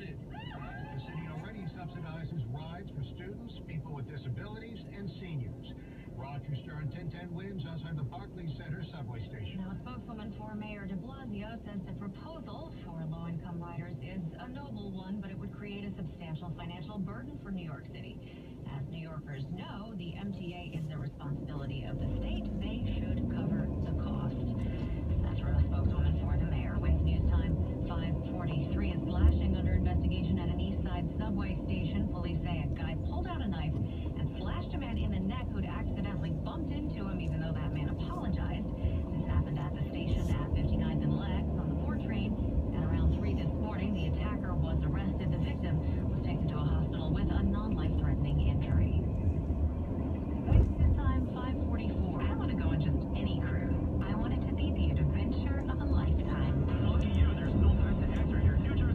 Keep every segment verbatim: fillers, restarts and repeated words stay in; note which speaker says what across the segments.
Speaker 1: started. The city already subsidizes rides for students, people with disabilities, and seniors. Roger Stern ten ten wins outside the Barclays Center subway station.
Speaker 2: Now, a spokeswoman for Mayor de Blasio says the proposal for low-income riders is a noble one, but it would create a substantial financial burden for New York City. As New Yorkers know, the M T A is the responsibility of the state. They should cover the cost. That's from a spokeswoman for the mayor. With news time five forty-three, a slashing under investigation at an East Side subway station. Police say a guy pulled out a knife and slashed a man in the neck who'd accidentally bumped into him, even though that man apologized. This happened at the station at fifty-ninth and Lex on the four train. At around three this morning, the attacker was arrested. The victim was taken to a hospital with a non-life-threatening injury. This time, five forty-four. I don't want to go on just any cruise. I want it to be the adventure of a lifetime.
Speaker 1: Lucky you, there's no time to answer your future.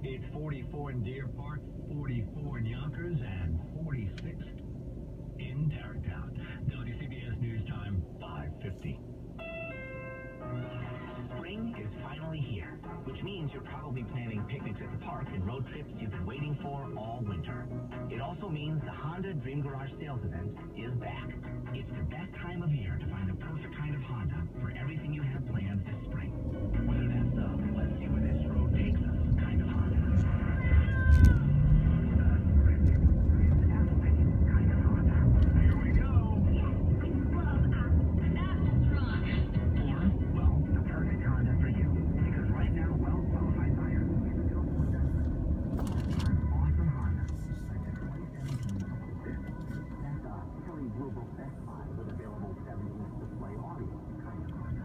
Speaker 1: It's forty-four in Deer Park, forty-four in Yonkers, and forty-six in Tarrytown. W C B S News Time, five fifty.
Speaker 3: Spring is finally here, which means you're probably planning picnics at the park and road trips you've been waiting for all winter. It also means the Honda Dream Garage sales event is back. It's the best time of year to find the perfect kind of Honda for everything you have planned this spring. Whether that's the let's see where this road takes us kind of Honda, or the athletic kind of Honda.
Speaker 1: Here we go!
Speaker 2: Well, uh, that's strong.
Speaker 3: Or, well, the perfect Honda for you. Because right now, well-qualified buyers will get the awesome Honda. Like the twenty seventeen Hoboken. That's a Kelly Blue Book Best Buy with available seven inch display audio kind of Honda.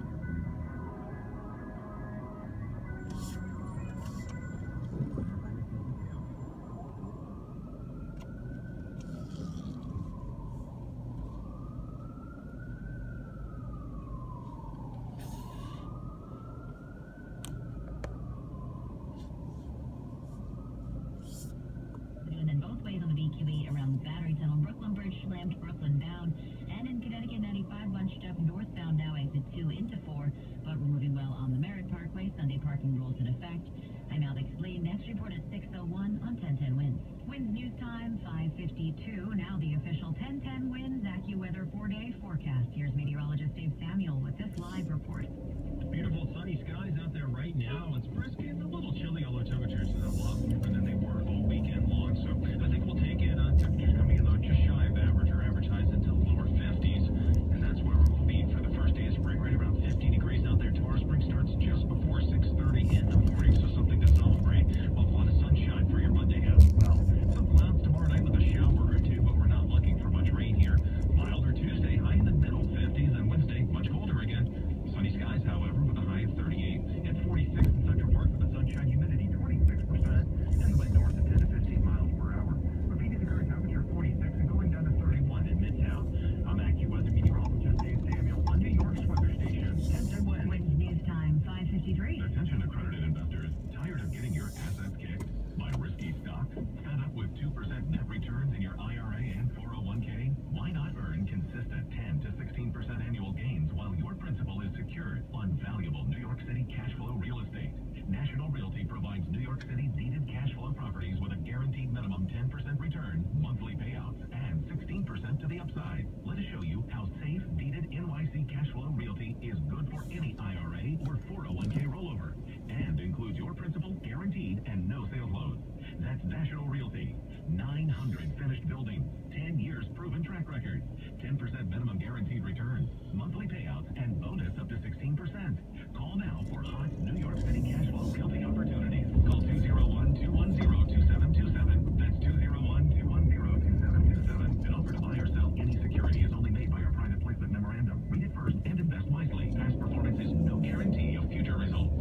Speaker 2: And then both ways on the B Q E around the Battery Tunnel, Brooklyn Bridge slammed Brooklyn bound, and in Connecticut ninety-five bunched up northbound now exit two into four, but we're moving well on the Merritt Parkway. Sunday parking rules in effect. I'm Alex Lee. Next report at six oh one on ten ten Winds. Winds news time five fifty-two. Now the official ten ten Winds AccuWeather four-day forecast. Here's meteorologist Dave Samuel with this live report.
Speaker 4: Beautiful sunny skies out there right now. It's brisk. It's a little chilly, although temperatures are a lot warmer than they were all weekend long. So I think we'll take it. Uh, temperatures coming in though just shy of average or advertised into the lower fifties. And that's where we'll be for the first day of spring, right around fifty degrees out there tomorrow. Spring starts just before six thirty in the morning, so something to celebrate. We'll have a lot of sunshine for your Monday as well. Some clouds tomorrow night with a shower or two, but we're not looking for much rain here. Milder Tuesday, high in the middle fifties, and Wednesday, much colder again. Sunny skies, however, with a high of thirty-eight and forty-six in Central Park with the sunshine humidity twenty-six percent and the wind north of ten to fifteen miles per hour. Repeating the current temperature forty-six and going down to thirty-one in Midtown. I'm AccuWeather meteorologist Dave Samuel on New York's weather station, ten ten Winds.
Speaker 2: Winds news time five fifty-three.
Speaker 4: Attention accredited investors, tired of getting your assets kicked by risky stocks? Fed up with two percent net returns in your I R A and four oh one K? Why not earn consistent ten to sixteen percent annual gains while your principal is secured on valuable New York City cash flow real estate? National Realty provides New York City deeded cash flow properties with a guaranteed minimum ten percent return, monthly payouts, and sixteen percent to the upside. Let us show you how safe deeded N Y C cash flow realty is good for any I R A or four oh one K rollover, and includes your principal guaranteed and no sales loans. That's National Realty. nine hundred finished buildings, ten years proven track record, ten percent minimum guaranteed return, monthly payouts, and bonus up to sixteen percent. Call now for hot New York City cash flow realty opportunities. Call two oh one, two one zero, two seven two seven. That's two oh one, two one zero, two seven two seven. An offer to buy or sell any security is only made by our private placement memorandum. Read it first and invest wisely. Past performance is no guarantee of future results.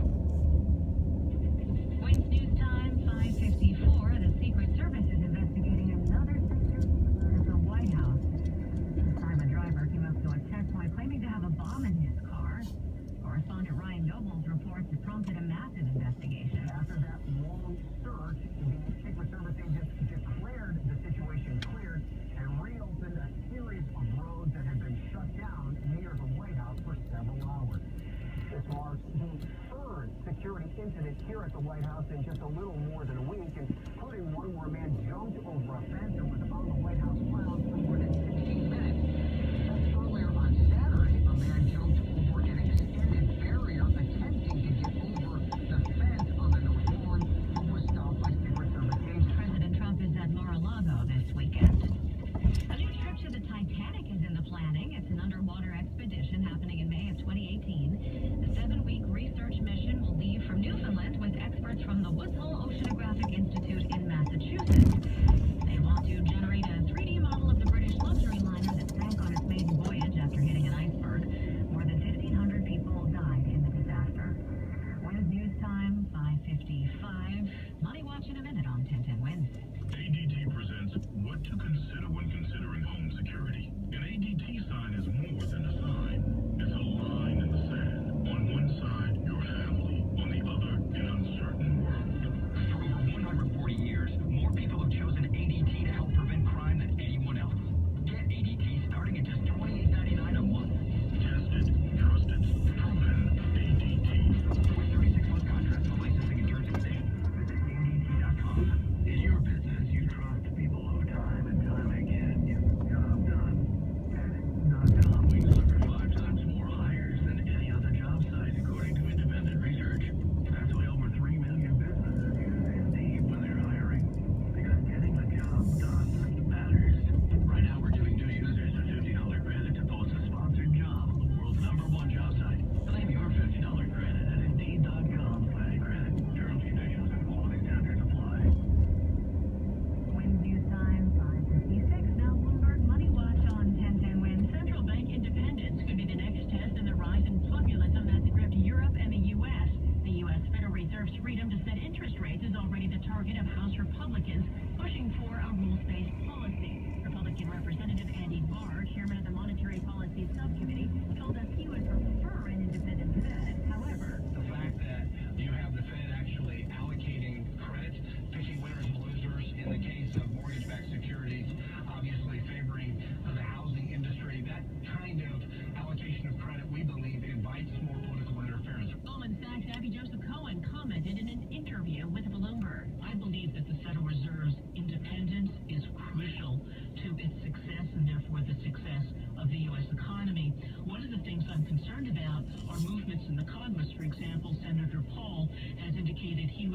Speaker 2: Winds news time five fifty-four. The Secret Service is investigating another security at the White House. This time a driver came up to a checkpoint claiming to have a bomb in his car. Correspondent Ryan Noble's reports have prompted a massive investigation.
Speaker 3: After that long search, the Secret Service agents declared the situation cleared and reopened a series of roads that had been shut down near the White House for several hours. This marks the third security incident here at the White House in just a little more than a week, including one where a man jumped over a fence and was on the White House grounds for more than fifteen minutes. Earlier on Saturday, a man jumped over an extended barrier attempting to get over the fence on the North Lawn and was stopped by Secret Service agents.
Speaker 2: President Trump is at Mar-a-Lago this weekend. A new trip to the Titanic is in the planning. It's an underwater expedition happening in May of twenty eighteen. The seven-week research mission will leave from Newfoundland with experts from the Woods Hole Oceanographic Institute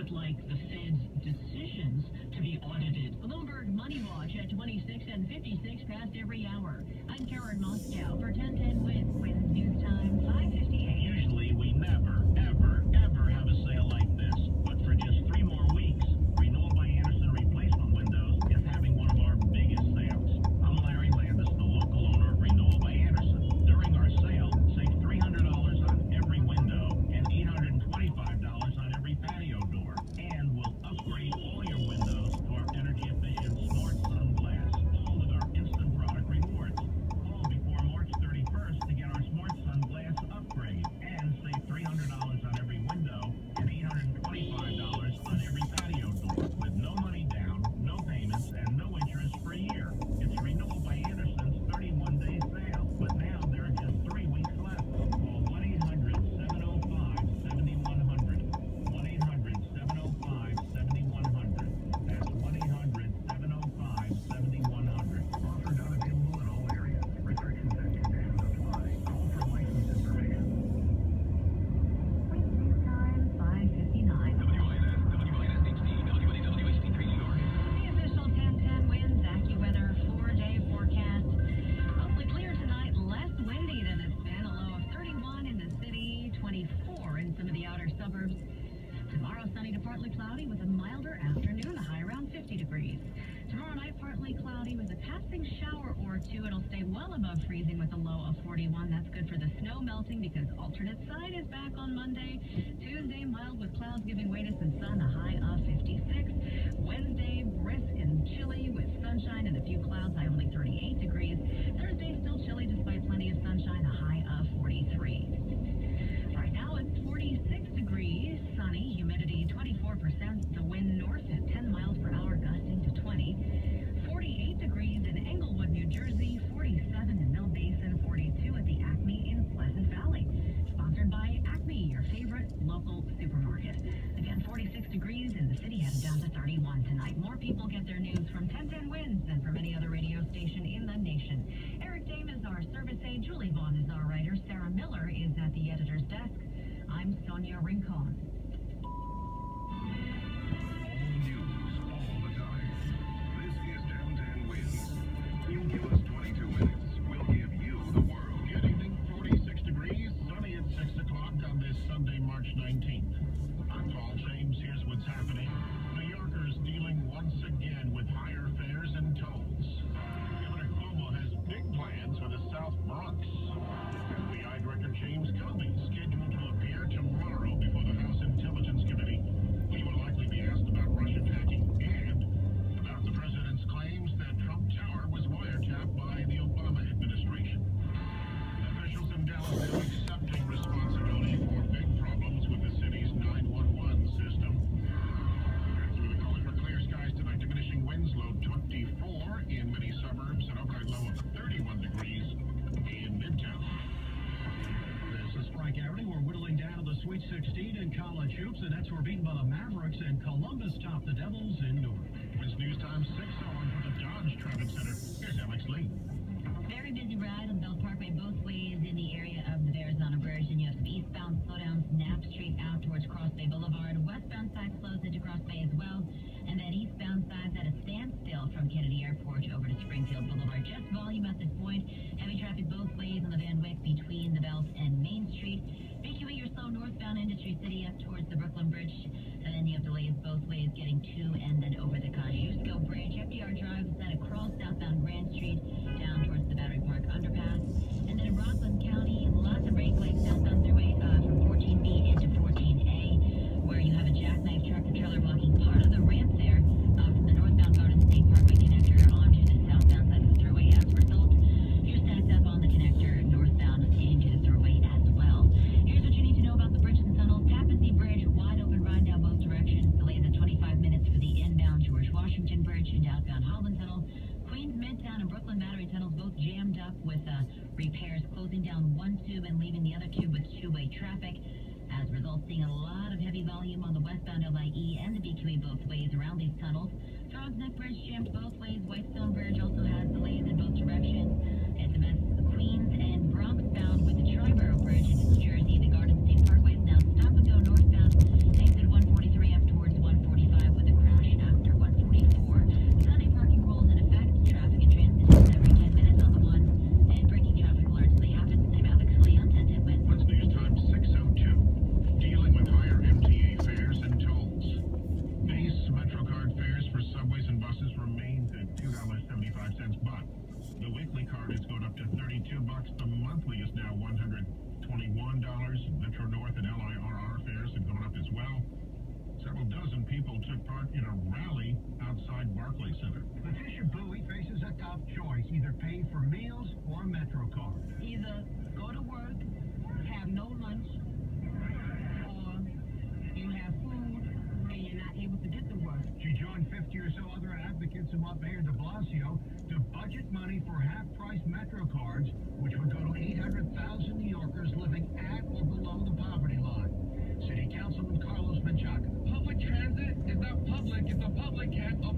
Speaker 5: would like the Fed's decisions to be audited.
Speaker 6: Bloomberg Money Watch at twenty-six and fifty-six past every hour. I'm Karen Moscow for ten ten Wins.
Speaker 2: Wins News Time, five fifty-eight.
Speaker 5: Usually we never, ever, ever have a sale like this, but for just three more weeks, Renewal by Anderson Replacement Windows is having one of our biggest sales. I'm Larry Landis, the local owner of Renewal by Anderson. During our sale, save three hundred dollars on every window and eight hundred twenty-five dollars on every patio door, and we'll upgrade all your windows to our energy-efficient Smart Sun Glass, all with our instant product rewards. Call before March thirty-first to get our Smart Sun Glass upgrade and save three hundred dollars on every window and eight hundred twenty-five dollars on every patio door with no money down, no payments, and no interest for a year. It's Renewal by Anderson's thirty-one day sale, but now there are just three weeks left. Call one eight hundred, seven oh five, seven one zero zero. one eight hundred, seven oh five, seven one zero zero. That's one eight hundred, seven oh five, seven one zero zero.
Speaker 3: Offer not available in all areas. Restrictions and conditions apply. Call for license information.
Speaker 2: Wins News Time, five fifty-nine.
Speaker 4: W I N S, W I N S H D, W A W H D three New York.
Speaker 2: The official ten ten Wins AccuWeather four-day forecast. Mostly clear tonight, less windy than it's been. A low of thirty-one in the city, twenty-four in some of the outer suburbs. Tomorrow, sunny to partly cloudy with a milder afternoon, a high around fifty degrees. Tomorrow night, partly cloudy with a passing shower or two. It'll stay well above freezing with a low of forty-one. That's good for the snow melting because alternate side is back on Monday. Tuesday, mild with clouds giving way to some sun, a high of fifty-six. Wednesday, brisk and chilly with sunshine and a few clouds, high only thirty-eight degrees. Thursday, still chilly despite plenty of sunshine, a high of forty-three. Right now, it's forty-six degrees, sunny, humidity twenty-four percent, the wind north at ten miles per hour, gusting to twenty. forty-eight degrees in Englewood, New Jersey, forty-seven in Mill Basin, forty-two at the Acme in Pleasant Valley. Sponsored by Acme, your favorite local supermarket. Again, forty-six degrees in the city, headed down to thirty-one tonight. More people get their news from ten ten Wins than from any other radio station in the nation. Eric Dame is our service aide, Julie Vaughn is our writer, Sarah Miller is at the editor's desk. I'm Sonia Rincon.
Speaker 4: All news, all the time. This is ten ten Wins. You give us twenty-two minutes, we'll give you the world.
Speaker 1: Good evening, forty-six degrees, sunny at six o'clock on this Sunday, March nineteenth. I'm Paul James. Here's what's happening. New Yorkers dealing once again with higher fares and tolls. Governor Cuomo has big plans for the South Bronx. F B I Director James Comey scheduled to appear tomorrow before the House Intelligence Committee. He will likely be asked about Russian hacking and about the president's claims that Trump Tower was wiretapped by the Obama administration. Officials in Dallas are accepting responsibility for big problems with the city's nine one one system. Through the color for clear skies tonight, diminishing winds, low twenty-four in many suburbs, and overnight low of thirty-one degrees in Midtown.
Speaker 7: This is Park Ave. We're whittling down to the Sweet sixteen in college hoops. The Nets were beaten by the Mavericks, and Columbus topped the Devils in Newark.
Speaker 1: Wins News Time six oh one from the Dodge Traffic Center. Here's Alex Lee.
Speaker 6: Very busy ride on Bell Parkway both ways in the area of the Arizona Bridge. And you have some eastbound slowdowns, Knapp Street out towards Cross Bay Boulevard. Westbound side slows into Cross Bay as well. And then eastbound side's at a standstill from Kennedy Airport over to Springfield Boulevard. Just volume at this point. Heavy traffic both ways on the Van Wyck between the Belt and Main Street. B Q E, you're slow northbound Industry City up towards the Brooklyn Bridge. And then you have delays both ways getting to and then over the Kosciuszko Bridge. F D R Drive is at a cross southbound Grand Street down towards the Battery Park Underpass. And then in Rockland County, lots of breakaways southbound throughway uh, from fourteen B into fourteen A, where you have a jackknife tractor trailer blocking part of the ramp there uh, from the northbound Garden State Parkway connector onto the southbound side of the throughway. As a result, you're stacked up on the connector northbound into the throughway as well. Here's what you need to know about the bridges and tunnels. Tappan Zee Bridge, wide open ride down both directions. Delays at twenty-five minutes for the inbound George Washington Bridge and outbound Holland Tunnel. Queens Midtown and Brooklyn Battery tunnels both jammed up with uh, repairs, closing down one tube and leaving the other tube with two-way traffic. As a result, seeing a lot of heavy volume on the westbound L I E and the B Q E both ways around these tunnels. Frogs Neck Bridge jammed both ways. Whitestone Bridge also has delays in both directions. It's a mess. Queens and Bronx bound with the Triborough Bridge into New Jersey. The Garden State Parkway is now stop and go northbound. Exit one forty-three up towards
Speaker 7: either pay for meals or a Metro card.
Speaker 8: Either go to work, have no lunch, or you have food and you're not able to get to work.
Speaker 7: She joined fifty or so other advocates and want Mayor de Blasio to budget money for half-price Metro cards, which would go to eight hundred thousand New Yorkers living at or below the poverty line. City Councilman Carlos Menchaca.
Speaker 9: Public transit is not public if the public can't